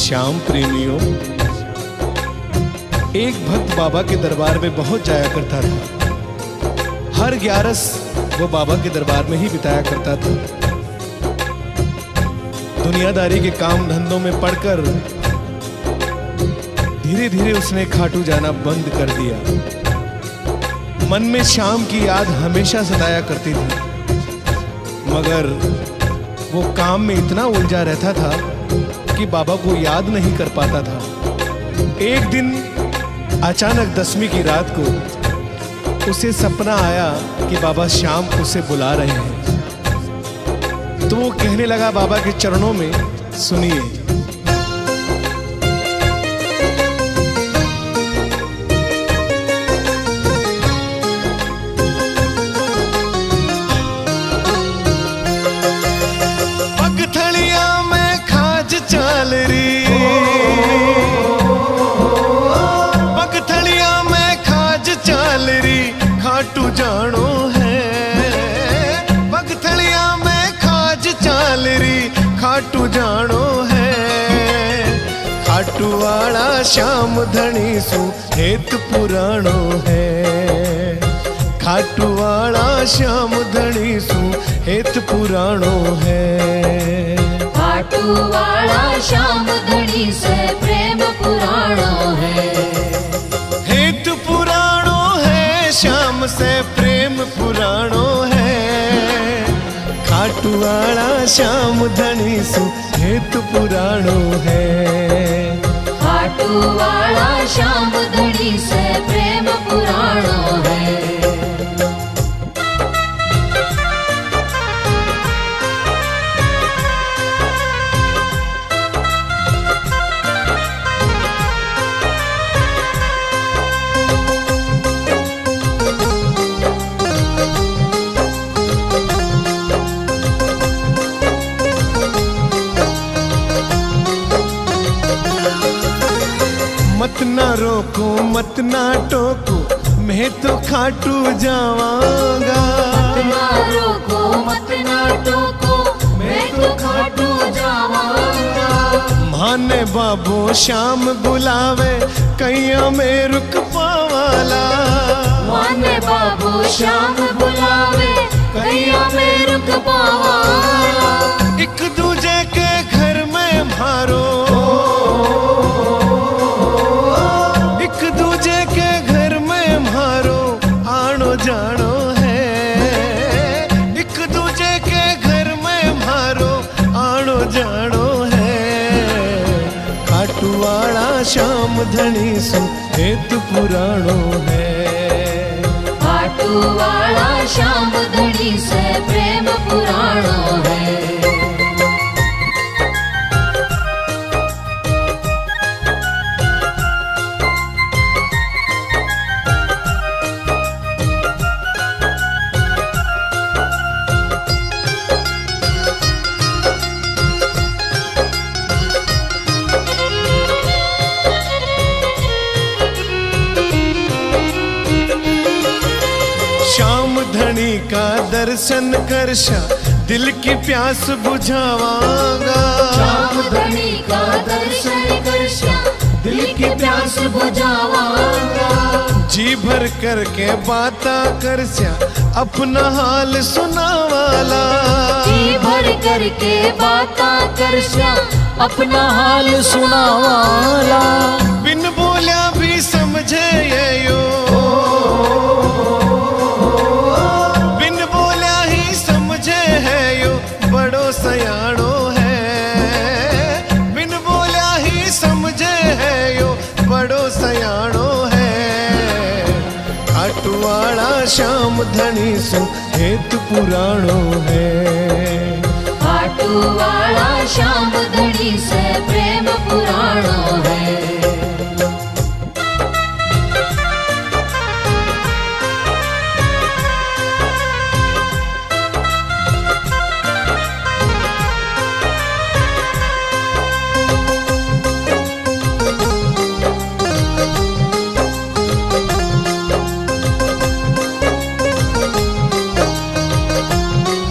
श्याम प्रेमियों, एक भक्त बाबा के दरबार में बहुत जाया करता था। हर 11 वो बाबा के दरबार में ही बिताया करता था। दुनियादारी के काम धंधों में पड़कर धीरे धीरे उसने खाटू जाना बंद कर दिया। मन में श्याम की याद हमेशा सताया करती थी, मगर वो काम में इतना उलझा रहता था कि बाबा को याद नहीं कर पाता था। एक दिन अचानक 10वीं की रात को उसे सपना आया कि बाबा श्याम उसे बुला रहे हैं। तो वो कहने लगा बाबा के चरणों में, सुनिए। पगथड़िया में खाज चाल री, पगथड़िया में खाज चाल री, खाटू जानो है। पगथड़िया में खाज चाल री, खाटू जानो है। खाटू वाला श्याम धनी सु हेत पुराणो है। खाटू वाला श्याम धनी सु हेत पुराणो है। खाटू वाला श्याम धनी से प्रेम पुराणो है। हेत पुराणो है, श्याम से प्रेम पुराणो है। खाटू वाला श्याम धनी सु हेत पुराणो है। खाटू वाला श्याम धनी से प्रेम पुराणो है। मत ना रोको मत ना टोको, मैं तो खाटू जावांगा। मत ना रोको मत ना टोको, मैं तो खाटू जावांगा। माने बाबू श्याम बुलावे, कैया में रुक पावाला। माने बाबू श्याम बुलावे, कैया में रुक पावाला। एक दूजे के घर में मारो, एक दूजे के घर में मारो, आनो जानो है। एक दूजे के घर में मारो, आनो जानो है। खाटू वाला श्याम धनी सु हेत पुराणो है। खाटू वाला श्याम धनी से प्रेम पुराणो है। श्याम धनी का दर्शन करशा, दिल की प्यास बुझावांगा। श्याम धनी का दर्शन करशा, दिल की प्यास बुझावांगा। जी भर करके बाता करशा, अपना हाल सुनावाला। जी भर करके बाता करशा, अपना हाल सुनावाला। बिन बोलिया भी समझे ये यो, बिन बोलिया ही समझे है यो, बड़ो सयाणो है। बिन बोलिया ही समझे है यो, बड़ो सयाणो है। खाटू वाला श्याम धनी सु हेत पुराणो है। खाटू वाला श्याम धनी से प्रेम पुराणो है।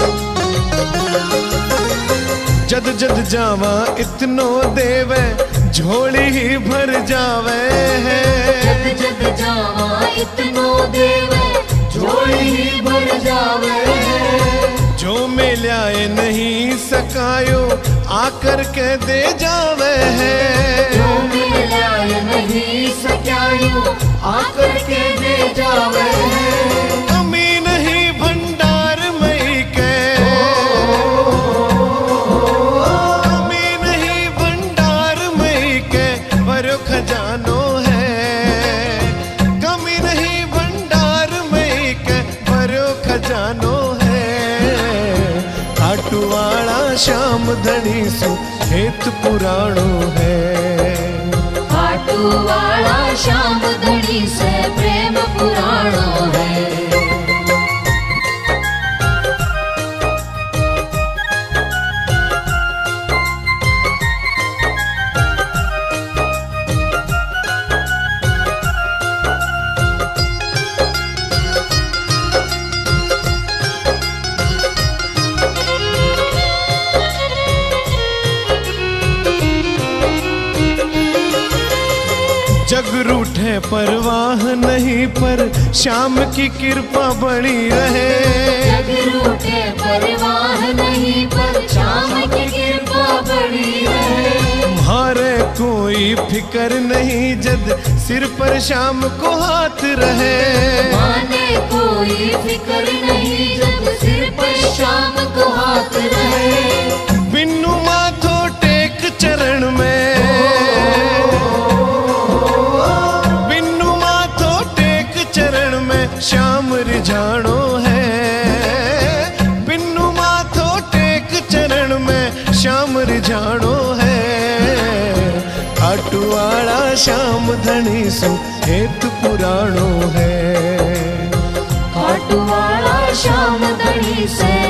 जद जद जावा इतनो देवे, झोली ही भर जावे है। जग जग जावा इतनो देवे झोली ही भर जावे है। जो मिलाए नहीं सकायो आकर के दे जावे है। जो मिलाए नहीं सकायो आकर के दे जावे है। कमी नहीं भंडार मई के, कमी नहीं भंडार मई के भरो खजानो है। कमी नहीं भंडार मई के भरो खजानो है। खाटूवाड़ा श्याम धनी सु हेत पुराणो है। खाटूवाड़ा श्याम धनी से प्रेम पुराणो है। जग रूठे परवाह नहीं पर श्याम की कृपा बनी रहे। जग रूठे परवाह नहीं पर श्याम की कृपा बनी रहे। मारे कोई फिकर नहीं जद सिर पर श्याम को हाथ रहे। माने कोई फिकर नहीं जब सिर पर श्याम को हाथ रहे। बिन्नु माथो टेक चरण में, श्याम रिझाणो है। बिन्नु माथो टेक चरण में श्याम रिझाणो है। खाटूवाड़ा श्याम धनी सु हेत पुराणो है। खाटूवाड़ा श्याम धनी से